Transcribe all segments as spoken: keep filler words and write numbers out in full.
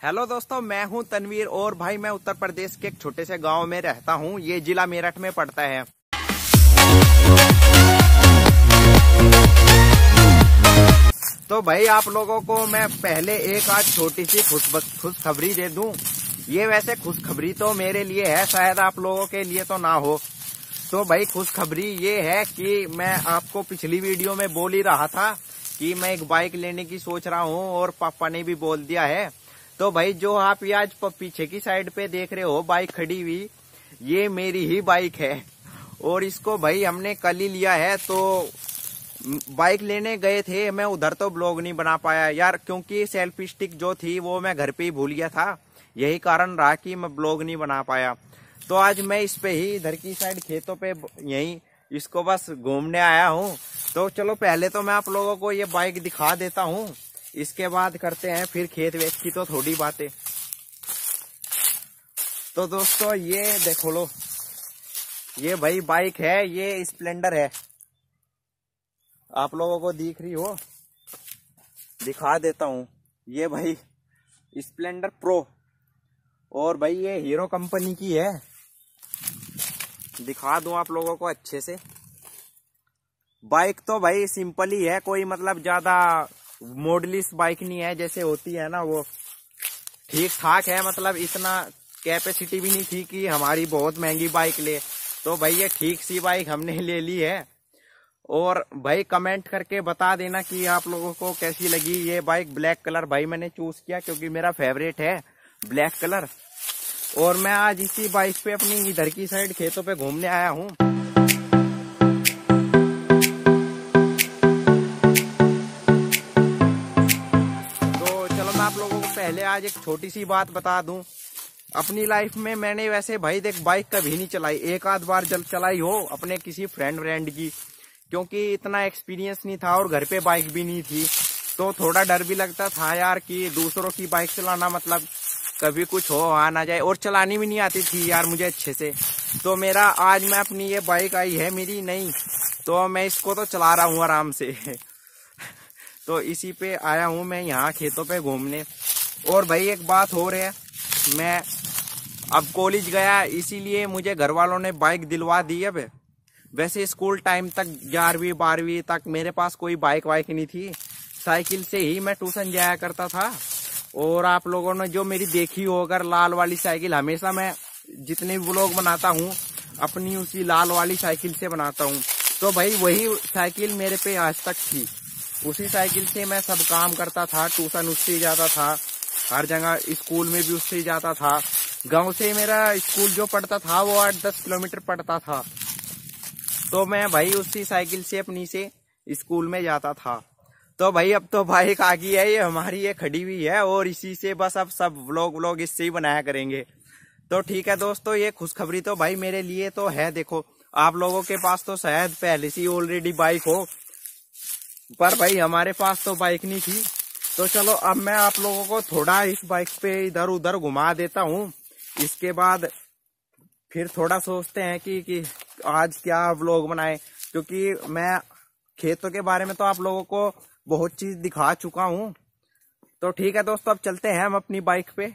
Hello दोस्तों, मैं हूं तनवीर और भाई मैं उत्तर प्रदेश के एक छोटे से गांव में रहता हूं। ये जिला मेरठ में पड़ता है। तो भाई आप लोगों को मैं पहले एक आज छोटी सी खुश खुशखबरी दे दूं। ये वैसे खुशखबरी तो मेरे लिए है, शायद आप लोगों के लिए तो ना हो। तो भाई खुशखबरी ये है कि मैं आपको पिछली वीडियो में बोल ही रहा था कि मैं एक बाइक लेने की सोच रहा हूं और पापा ने भी बोल दिया है। तो भाई जो आप ये आज पीछे की साइड पे देख रहे हो बाइक खड़ी हुई, ये मेरी ही बाइक है और इसको भाई हमने कल ही लिया है। तो बाइक लेने गए थे, मैं उधर तो ब्लॉग नहीं बना पाया यार, क्योंकि सेल्फी स्टिक जो थी वो मैं घर पे ही भूल गया था। यही कारण रहा कि मैं ब्लॉग नहीं बना पाया। तो आज मैं इस पे ही इधर की साइड खेतों पे यही इसको बस घूमने आया हूँ। तो चलो पहले तो मैं आप लोगों को ये बाइक दिखा देता हूँ, इसके बाद करते हैं फिर खेत वेत की तो थोड़ी बातें। तो दोस्तों ये देखो लो, ये भाई बाइक है, ये स्प्लेंडर है। आप लोगों को दिख रही हो, दिखा देता हूँ। ये भाई स्प्लेंडर प्रो और भाई ये हीरो कंपनी की है। दिखा दूं आप लोगों को अच्छे से। बाइक तो भाई सिंपल ही है, कोई मतलब ज्यादा मॉडलिस बाइक नहीं है जैसे होती है ना, वो ठीक ठाक है। मतलब इतना कैपेसिटी भी नहीं थी कि हमारी बहुत महंगी बाइक ले। तो भाई ये ठीक सी बाइक हमने ले ली है। और भाई कमेंट करके बता देना कि आप लोगों को कैसी लगी ये बाइक। ब्लैक कलर भाई मैंने चूज किया क्योंकि मेरा फेवरेट है ब्लैक कलर। और मैं आज इसी बाइक पे अपनी इधर की साइड खेतों पे घूमने आया हूँ। आप लोगों को पहले आज एक छोटी सी बात बता दूं। अपनी लाइफ में मैंने वैसे भाई देख बाइक कभी नहीं चलाई, एक आध बार जब चलाई हो अपने किसी फ्रेंड फ्रेंड की, क्योंकि इतना एक्सपीरियंस नहीं था और घर पे बाइक भी नहीं थी। तो थोड़ा डर भी लगता था यार कि दूसरों की बाइक चलाना मतलब कभी कुछ हो आ ना जाए, और चलानी भी नहीं आती थी यार मुझे अच्छे से। तो मेरा आज मैं अपनी ये बाइक आई है मेरी नई, तो मैं इसको तो चला रहा हूँ आराम से। तो इसी पे आया हूँ मैं यहाँ खेतों पे घूमने। और भाई एक बात हो रही है, मैं अब कॉलेज गया इसीलिए मुझे घर वालों ने बाइक दिलवा दी। अब वैसे स्कूल टाइम तक ग्यारहवीं बारहवीं तक मेरे पास कोई बाइक वाइक नहीं थी, साइकिल से ही मैं ट्यूशन जाया करता था। और आप लोगों ने जो मेरी देखी हो अगर लाल वाली साइकिल, हमेशा मैं जितने भी व्लॉग बनाता हूँ अपनी उसी लाल वाली साइकिल से बनाता हूँ। तो भाई वही साइकिल मेरे पे आज तक थी, उसी साइकिल से मैं सब काम करता था, ट्यूशन उससे ही जाता था, हर जगह स्कूल में भी उससे ही जाता था। गांव से मेरा स्कूल जो पड़ता था वो आठ दस किलोमीटर पड़ता था। तो मैं भाई उसी साइकिल से अपनी से स्कूल में जाता था। तो भाई अब तो बाइक आ गई है, ये हमारी ये खड़ी हुई है और इसी से बस अब सब व्लॉग व्लॉग इससे ही बनाया करेंगे। तो ठीक है दोस्तों, ये खुशखबरी तो भाई मेरे लिए तो है। देखो आप लोगों के पास तो शायद पहले से ऑलरेडी बाइक हो, पर भाई हमारे पास तो बाइक नहीं थी। तो चलो अब मैं आप लोगों को थोड़ा इस बाइक पे इधर उधर घुमा देता हूँ। इसके बाद फिर थोड़ा सोचते हैं कि, कि आज क्या व्लॉग बनाए, क्योंकि मैं खेतों के बारे में तो आप लोगों को बहुत चीज दिखा चुका हूँ। तो ठीक है दोस्तों, अब चलते हैं हम अपनी बाइक पे।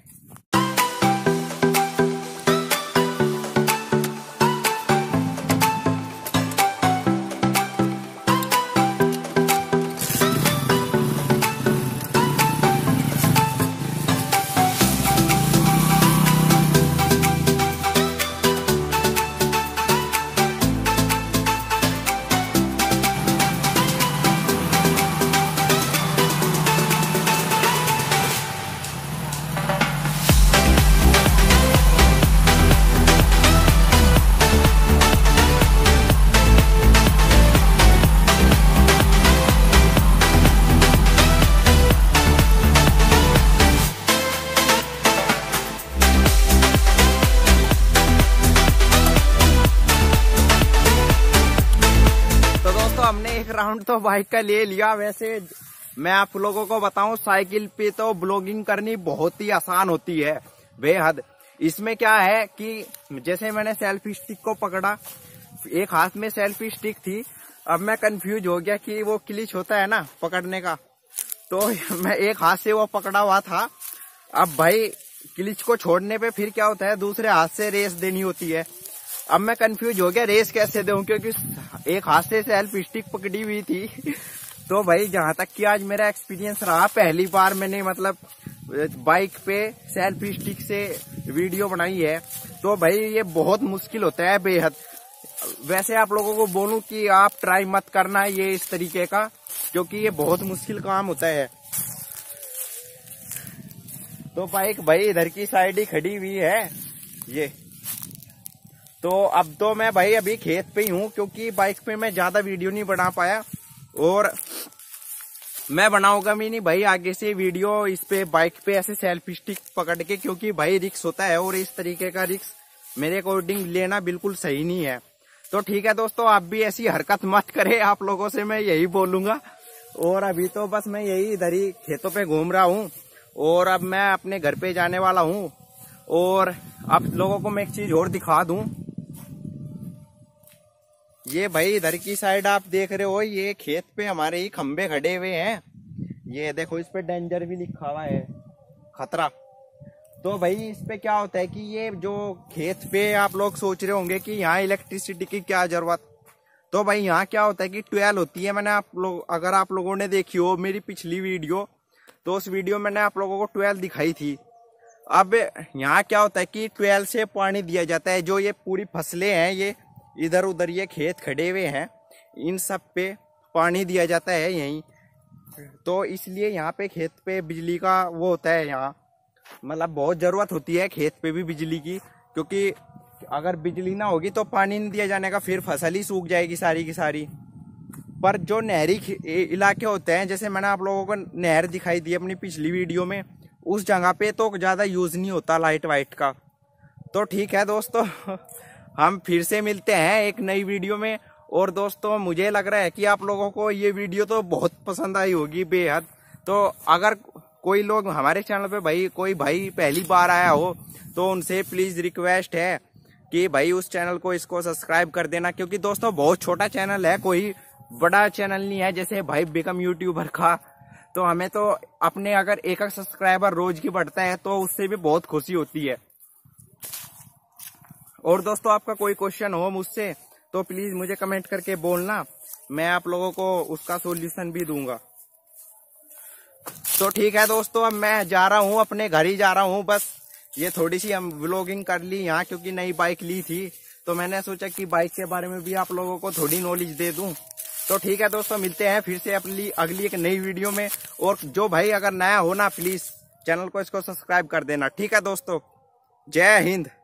हमने एक राउंड तो बाइक का ले लिया। वैसे मैं आप लोगों को बताऊं, साइकिल पे तो ब्लॉगिंग करनी बहुत ही आसान होती है बेहद। इसमें क्या है कि जैसे मैंने सेल्फी स्टिक को पकड़ा, एक हाथ में सेल्फी स्टिक थी, अब मैं कंफ्यूज हो गया कि वो क्लिच होता है ना पकड़ने का, तो मैं एक हाथ से वो पकड़ा हुआ था अब भाई क्लिच को छोड़ने पे फिर क्या होता है, दूसरे हाथ से रेस देनी होती है। अब मैं कंफ्यूज हो गया रेस कैसे दूं, क्योंकि एक हाथ से सेल्फी स्टिक पकड़ी हुई थी। तो भाई जहां तक कि आज मेरा एक्सपीरियंस रहा, पहली बार मैंने मतलब बाइक पे सेल्फी स्टिक से वीडियो बनाई है, तो भाई ये बहुत मुश्किल होता है बेहद। वैसे आप लोगों को बोलूं कि आप ट्राई मत करना ये इस तरीके का, क्योंकि ये बहुत मुश्किल काम होता है। तो बाइक भाई इधर की साइड ही खड़ी हुई है ये। तो अब तो मैं भाई अभी खेत पे ही हूँ, क्योंकि बाइक पे मैं ज्यादा वीडियो नहीं बना पाया और मैं बनाऊंगा भी नहीं भाई आगे से वीडियो इस पे बाइक पे ऐसे सेल्फी स्टिक पकड़ के, क्योंकि भाई रिक्स होता है और इस तरीके का रिक्स मेरे अकॉर्डिंग लेना बिल्कुल सही नहीं है। तो ठीक है दोस्तों, आप भी ऐसी हरकत मत करें, आप लोगों से मैं यही बोलूंगा। और अभी तो बस मैं यही इधर ही खेतों पे घूम रहा हूँ और अब मैं अपने घर पे जाने वाला हूँ। और आप लोगों को मैं एक चीज और दिखा दूं, ये भाई इधर की साइड आप देख रहे हो, ये खेत पे हमारे ही खंबे खड़े हुए हैं। ये देखो इस पे डेंजर भी लिखा हुआ है, खतरा। तो भाई इस पे क्या होता है कि ये जो खेत पे आप लोग सोच रहे होंगे कि यहाँ इलेक्ट्रिसिटी की क्या जरूरत, तो भाई यहाँ क्या होता है कि ट्वेल्व होती है। मैंने आप लोग अगर आप लोगों ने देखी हो मेरी पिछली वीडियो, तो उस वीडियो में मैंने आप लोगों को ट्वेल्व दिखाई थी। अब यहाँ क्या होता है कि ट्वेल्व से पानी दिया जाता है। जो ये पूरी फसलें हैं, ये इधर उधर ये खेत खड़े हुए हैं, इन सब पे पानी दिया जाता है यहीं। तो इसलिए यहाँ पे खेत पे बिजली का वो होता है, यहाँ मतलब बहुत जरूरत होती है खेत पे भी बिजली की, क्योंकि अगर बिजली ना होगी तो पानी नहीं दिया जाने का, फिर फसल ही सूख जाएगी सारी की सारी। पर जो नहरी इलाके होते हैं, जैसे मैंने आप लोगों को नहर दिखाई दी अपनी पिछली वीडियो में, उस जगह पे तो ज्यादा यूज नहीं होता लाइट वाइट का। तो ठीक है दोस्तों, हम फिर से मिलते हैं एक नई वीडियो में। और दोस्तों मुझे लग रहा है कि आप लोगों को ये वीडियो तो बहुत पसंद आई होगी बेहद। तो अगर कोई लोग हमारे चैनल पे भाई कोई भाई पहली बार आया हो, तो उनसे प्लीज रिक्वेस्ट है कि भाई उस चैनल को इसको सब्सक्राइब कर देना, क्योंकि दोस्तों बहुत छोटा चैनल है, कोई बड़ा चैनल नहीं है जैसे भाई बिकम यूट्यूबर का। तो हमें तो अपने अगर एक एक सब्सक्राइबर रोज की बढ़ता है तो उससे भी बहुत खुशी होती है। और दोस्तों आपका कोई क्वेश्चन हो मुझसे तो प्लीज मुझे कमेंट करके बोलना, मैं आप लोगों को उसका सॉल्यूशन भी दूंगा। तो ठीक है दोस्तों, अब मैं जा रहा हूँ, अपने घर ही जा रहा हूँ। बस ये थोड़ी सी हम व्लॉगिंग कर ली यहाँ, क्योंकि नई बाइक ली थी, तो मैंने सोचा कि बाइक के बारे में भी आप लोगों को थोड़ी नॉलेज दे दूं। तो ठीक है दोस्तों, मिलते हैं फिर से अपनी अगली एक नई वीडियो में। और जो भाई अगर नया हो ना, प्लीज चैनल को इसको सब्सक्राइब कर देना। ठीक है दोस्तों, जय हिंद।